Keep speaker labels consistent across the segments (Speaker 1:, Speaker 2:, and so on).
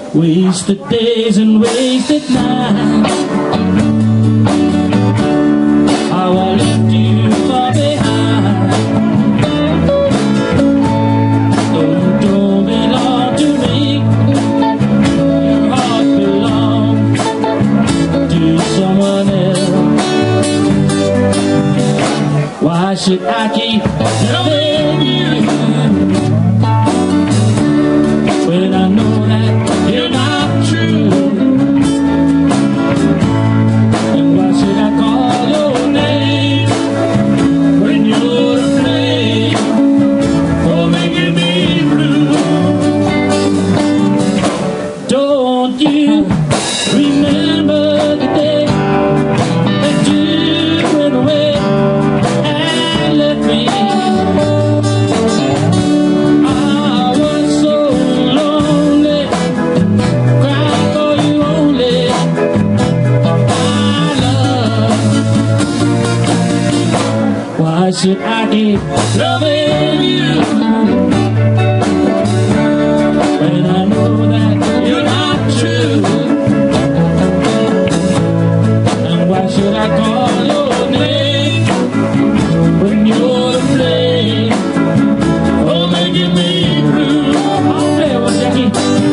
Speaker 1: Wasted days and wasted nights. How I left you far behind. Though you don't belong to me, your heart belongs to someone else. Why should I keep loving you when I know that you're not true? And why should I call your name when you're to blame for making me blue? Don't you remember the day that you went away and left me? Why should I keep loving you when I know that you're not true? And why should I call your name when you're to blame for making me blue? I'll play with Jackie.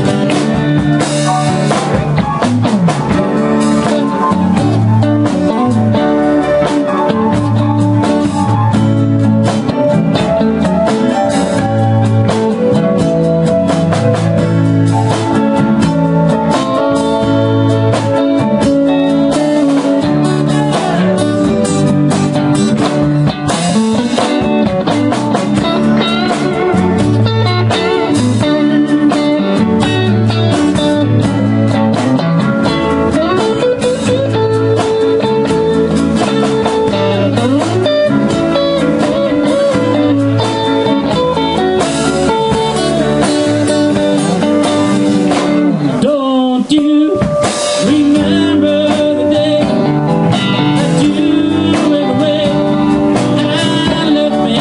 Speaker 1: Don't you remember the day that you went away and left me?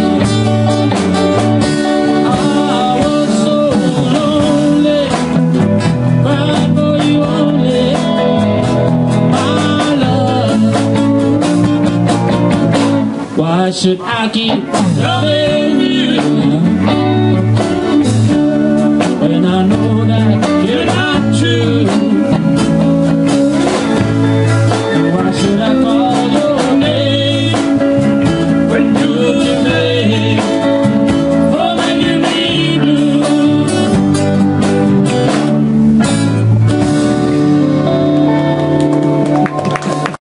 Speaker 1: I was so lonely, cried for you only, my love. Why should I keep loving